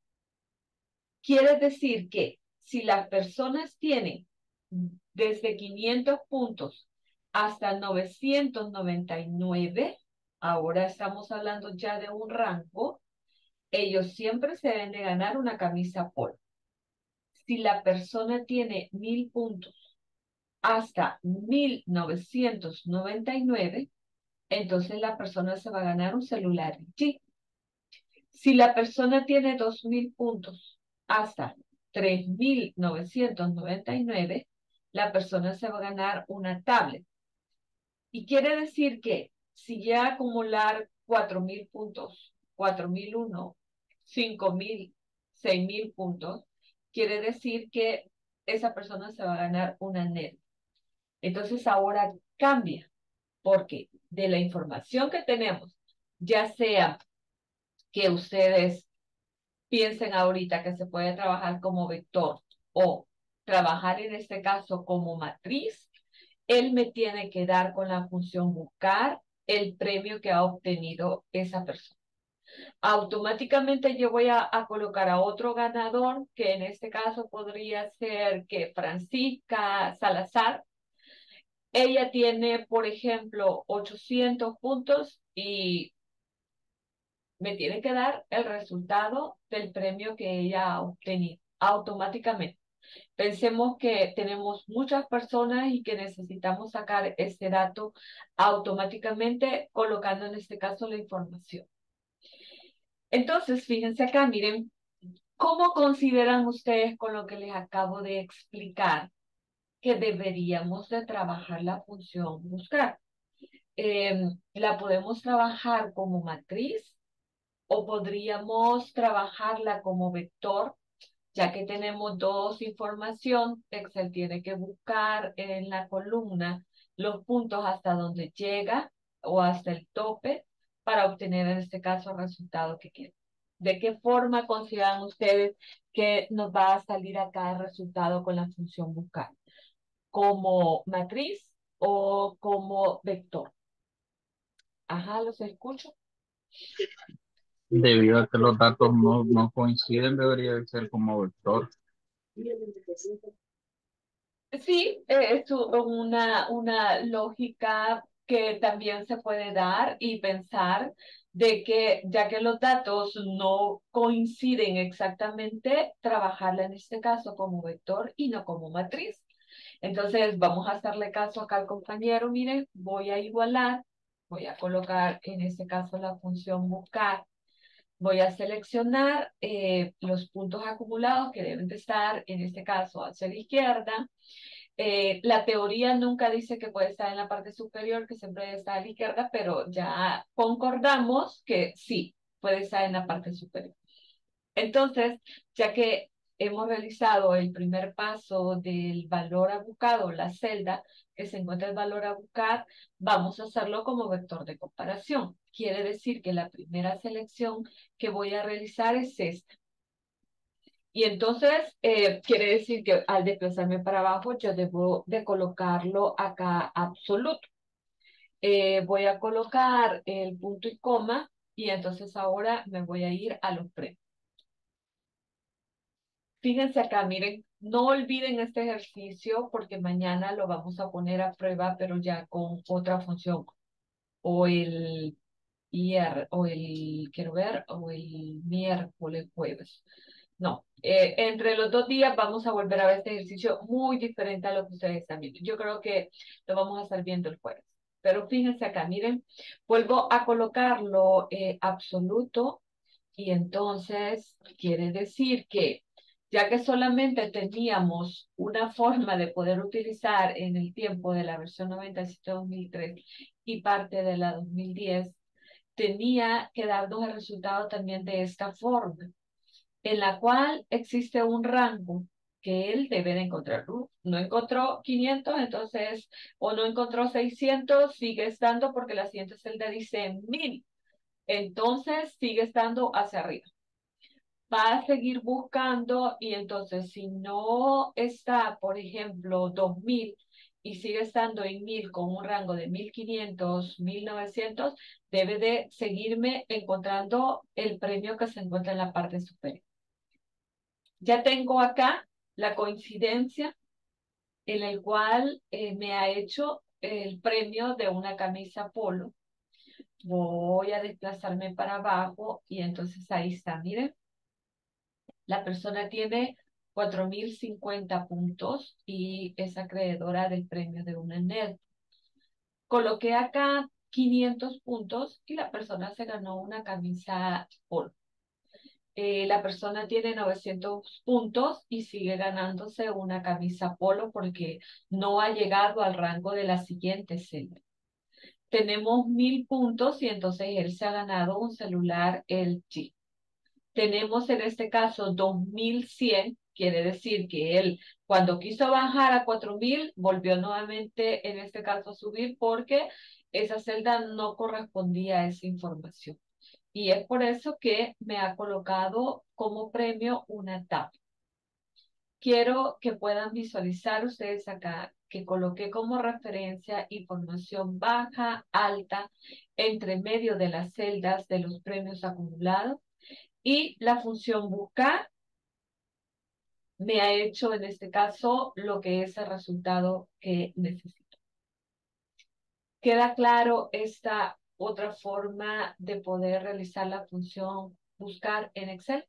Speaker 1: quiere decir que si las personas tienen desde quinientos puntos hasta novecientos noventa y nueve, ahora estamos hablando ya de un rango, ellos siempre se deben de ganar una camisa polo. Si la persona tiene mil puntos hasta mil novecientos noventa y nueve, entonces la persona se va a ganar un celular G. Si la persona tiene dos mil puntos hasta tres mil novecientos noventa y nueve, la persona se va a ganar una tablet. Y quiere decir que si llega a acumular cuatro mil puntos, cuatro mil uno, cinco mil, seis mil puntos, quiere decir que esa persona se va a ganar una net. Entonces ahora cambia, porque de la información que tenemos, ya sea que ustedes piensen ahorita que se puede trabajar como vector o trabajar en este caso como matriz, él me tiene que dar con la función buscar el premio que ha obtenido esa persona. Automáticamente yo voy a, a colocar a otro ganador, que en este caso podría ser que Francisca Salazar. Ella tiene, por ejemplo, ochocientos puntos y me tiene que dar el resultado del premio que ella ha obtenido automáticamente. Pensemos que tenemos muchas personas y que necesitamos sacar este dato automáticamente colocando en este caso la información. Entonces, fíjense acá, miren, ¿cómo consideran ustedes con lo que les acabo de explicar que deberíamos de trabajar la función buscar? Eh, ¿La podemos trabajar como matriz o podríamos trabajarla como vector? Ya que tenemos dos información, Excel tiene que buscar en la columna los puntos hasta donde llega o hasta el tope para obtener en este caso el resultado que quieren. ¿De qué forma consideran ustedes que nos va a salir acá el resultado con la función buscar? ¿Como matriz o como vector? Ajá, los escucho.
Speaker 6: Debido a que los datos no, no coinciden, debería de ser como vector.
Speaker 1: Sí, eh, es u- una, una lógica que también se puede dar y pensar de que ya que los datos no coinciden exactamente, trabajarla en este caso como vector y no como matriz. Entonces vamos a hacerle caso acá al compañero. Miren, voy a igualar, voy a colocar en este caso la función buscar. Voy a seleccionar eh, los puntos acumulados que deben de estar, en este caso, hacia la izquierda. Eh, la teoría nunca dice que puede estar en la parte superior, que siempre está a la izquierda, pero ya concordamos que sí, puede estar en la parte superior. Entonces, ya que hemos realizado el primer paso del valor a buscar o la celda que se encuentra el valor a buscar, vamos a hacerlo como vector de comparación. Quiere decir que la primera selección que voy a realizar es esta. Y entonces, eh, quiere decir que al desplazarme para abajo, yo debo de colocarlo acá absoluto. Eh, voy a colocar el punto y coma y entonces ahora me voy a ir a los premios. Fíjense acá, miren, no olviden este ejercicio porque mañana lo vamos a poner a prueba, pero ya con otra función. O el I R, o el, quiero ver, o el miércoles, jueves. No, eh, entre los dos días vamos a volver a ver este ejercicio muy diferente a lo que ustedes están viendo. Yo creo que lo vamos a estar viendo el jueves. Pero fíjense acá, miren, vuelvo a colocarlo eh, absoluto y entonces quiere decir que ya que solamente teníamos una forma de poder utilizar en el tiempo de la versión noventa y siete dos mil tres y parte de la dos mil diez, tenía que darnos el resultado también de esta forma, en la cual existe un rango que él debe de encontrar. Uh, No encontró quinientos, entonces, o no encontró seiscientos, sigue estando porque la siguiente celda dice mil. Entonces, sigue estando hacia arriba. Va a seguir buscando y entonces si no está, por ejemplo, dos mil, y sigue estando en mil con un rango de mil quinientos, mil novecientos, debe de seguirme encontrando el premio que se encuentra en la parte superior. Ya tengo acá la coincidencia en el cual eh, me ha hecho el premio de una camisa polo. Voy a desplazarme para abajo y entonces ahí está, miren. La persona tiene cuatro mil cincuenta puntos y es acreedora del premio de una N E D. Coloqué acá quinientos puntos y la persona se ganó una camisa polo. Eh, la persona tiene novecientos puntos y sigue ganándose una camisa polo porque no ha llegado al rango de la siguiente celda. Tenemos mil puntos y entonces él se ha ganado un celular L G. Tenemos en este caso dos mil cien, quiere decir que él cuando quiso bajar a cuatro mil volvió nuevamente en este caso a subir porque esa celda no correspondía a esa información. Y es por eso que me ha colocado como premio una tabla. Quiero que puedan visualizar ustedes acá que coloqué como referencia información baja, alta, entre medio de las celdas de los premios acumulados y la función buscar me ha hecho en este caso lo que es el resultado que necesito. ¿Queda claro esta otra forma de poder realizar la función buscar en Excel?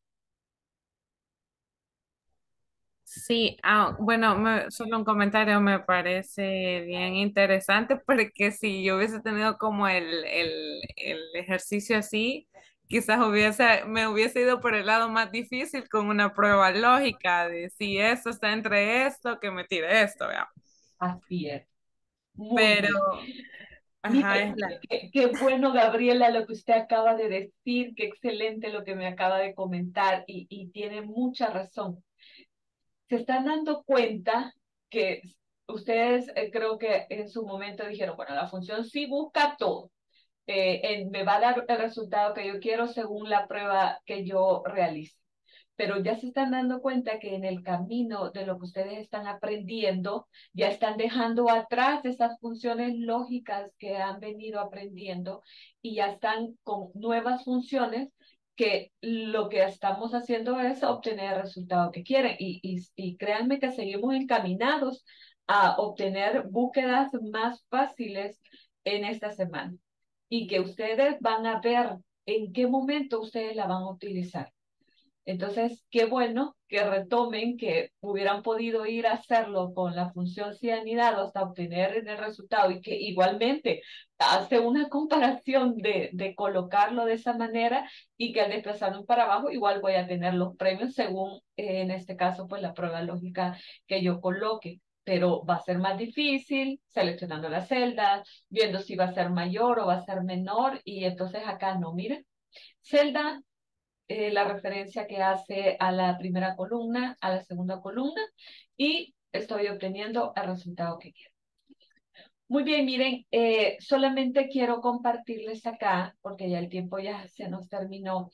Speaker 3: Sí, ah, bueno, me- solo un comentario me parece bien interesante porque si yo hubiese tenido como el, el, el ejercicio así, quizás hubiese, me hubiese ido por el lado más difícil con una prueba lógica de si esto está entre esto, que me tire esto, ¿vea?
Speaker 1: Así es. Muy
Speaker 3: Pero,
Speaker 1: bien.
Speaker 3: ajá,
Speaker 1: Mire,
Speaker 3: es la...
Speaker 1: qué, qué bueno, Gabriela, lo que usted acaba de decir, qué excelente lo que me acaba de comentar y, y tiene mucha razón. Se están dando cuenta que ustedes eh, creo que en su momento dijeron, bueno, la función sí busca todo. Eh, en- me va a dar el resultado que yo quiero según la prueba que yo realice. Pero ya se están dando cuenta que en el camino de lo que ustedes están aprendiendo, ya están dejando atrás esas funciones lógicas que han venido aprendiendo y ya están con nuevas funciones que lo que estamos haciendo es obtener el resultado que quieren. Y, y, y créanme que seguimos encaminados a obtener búsquedas más fáciles en esta semana y que ustedes van a ver en qué momento ustedes la van a utilizar. Entonces, qué bueno que retomen que hubieran podido ir a hacerlo con la función si anidado hasta obtener el resultado y que igualmente hace una comparación de, de colocarlo de esa manera y que al desplazarlo para abajo igual voy a tener los premios según eh, en este caso pues la prueba lógica que yo coloque. Pero va a ser más difícil seleccionando las celdas, viendo si va a ser mayor o va a ser menor y entonces acá no, miren. Celda eh, la referencia que hace a la primera columna, a la segunda columna, y estoy obteniendo el resultado que quiero. Muy bien, miren, eh, solamente quiero compartirles acá, porque ya el tiempo ya se nos terminó,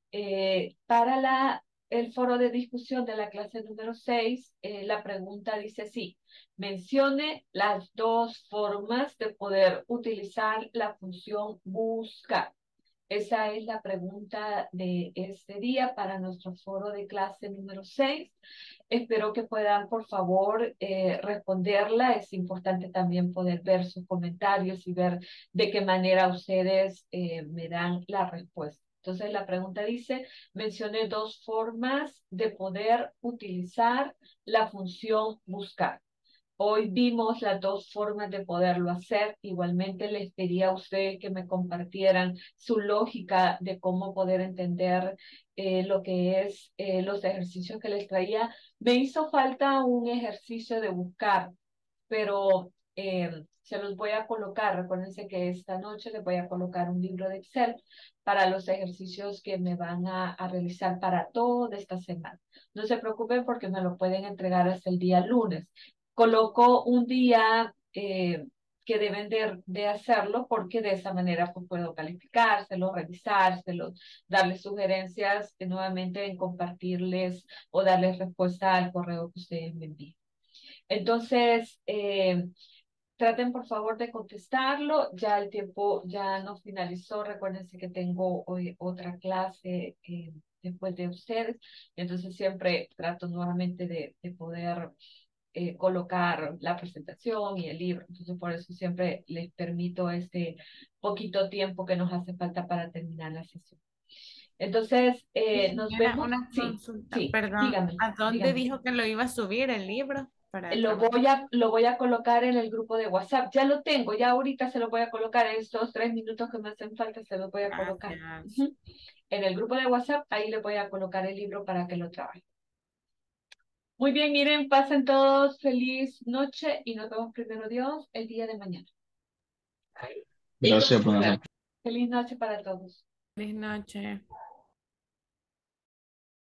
Speaker 1: eh, para la, el foro de discusión de la clase número seis, eh, la pregunta dice así, mencione las dos formas de poder utilizar la función buscar. Esa es la pregunta de este día para nuestro foro de clase número seis. Espero que puedan, por favor, eh, responderla. Es importante también poder ver sus comentarios y ver de qué manera ustedes eh, me dan la respuesta. Entonces, la pregunta dice, mencioné dos formas de poder utilizar la función buscar. Hoy vimos las dos formas de poderlo hacer. Igualmente les pedí a ustedes que me compartieran su lógica de cómo poder entender eh, lo que es eh, los ejercicios que les traía. Me hizo falta un ejercicio de buscar, pero eh, se los voy a colocar. Recuérdense que esta noche les voy a colocar un libro de Excel para los ejercicios que me van a, a realizar para toda esta semana. No se preocupen porque me lo pueden entregar hasta el día lunes. Coloco un día eh, que deben de, de hacerlo porque de esa manera pues, puedo calificárselo, revisárselo, darles sugerencias eh, nuevamente en compartirles o darles respuesta al correo que ustedes me envíen. Entonces, eh, traten por favor de contestarlo. Ya el tiempo ya no finalizó. Recuérdense que tengo hoy otra clase eh, después de ustedes. Entonces siempre trato nuevamente de, de poder eh, colocar la presentación y el libro. Entonces por eso siempre les permito este poquito tiempo que nos hace falta para terminar la sesión. Entonces, eh, nos
Speaker 3: Señora,
Speaker 1: vemos.
Speaker 3: una
Speaker 1: Sí,
Speaker 3: consulta,
Speaker 1: sí,
Speaker 3: perdón,
Speaker 1: dígame,
Speaker 3: ¿a dónde
Speaker 1: dígame.
Speaker 3: dijo que lo iba a subir el libro para
Speaker 1: Lo
Speaker 3: trabajar?
Speaker 1: voy a, lo voy a colocar en el grupo de WhatsApp. Ya lo tengo, ya ahorita se lo voy a colocar. En estos tres minutos que me hacen falta, se los voy a colocar.
Speaker 3: Gracias.
Speaker 1: Ujú. En el grupo de WhatsApp, ahí le voy a colocar el libro para que lo trabaje. Muy bien, miren, pasen todos feliz noche y nos vemos primero Dios el día de mañana.
Speaker 6: Gracias, buenas noches.
Speaker 1: Feliz noche para todos.
Speaker 3: Feliz noche.